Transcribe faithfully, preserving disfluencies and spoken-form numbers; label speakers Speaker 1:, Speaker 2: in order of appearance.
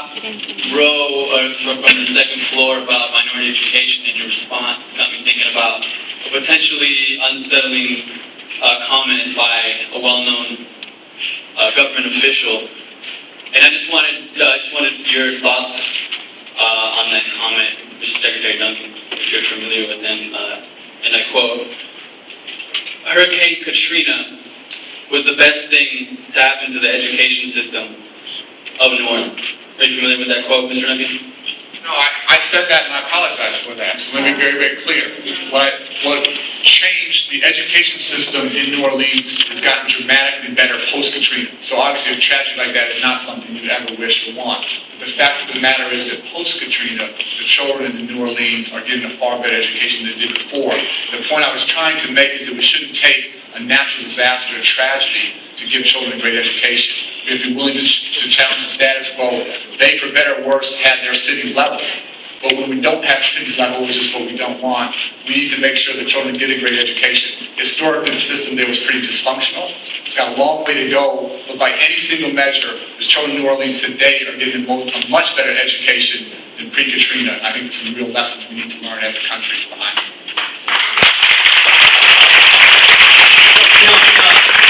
Speaker 1: top row, or sort of from the second floor, about minority education in your response got me thinking about a potentially unsettling uh, comment by a well-known uh, government official. And I just wanted, uh, I just wanted your thoughts uh, on that comment, Mister Secretary Duncan, if you're familiar with him. Uh, and I quote, "Hurricane Katrina was the best thing to happen to the education system of New Orleans." Are you familiar with that quote, Mister Duncan?
Speaker 2: No, I, I said that and I apologize for that. So let me be very, very clear. What, what changed the education system in New Orleans has gotten dramatically better post-Katrina. So obviously a tragedy like that is not something you'd ever wish or want. But the fact of the matter is that post-Katrina, the children in New Orleans are getting a far better education than they did before. The point I was trying to make is that we shouldn't take a natural disaster, a tragedy, to give children a great education. We have to be willing to, to challenge the status quo. They, for better or worse, had their city level. But when we don't have cities level, which is what we don't want, we need to make sure that children get a great education. Historically, the system there was pretty dysfunctional. It's got a long way to go, but by any single measure, the children in New Orleans today are getting a much better education than pre-Katrina. I think there's some real lessons we need to learn as a country behind it.
Speaker 1: You know, uh,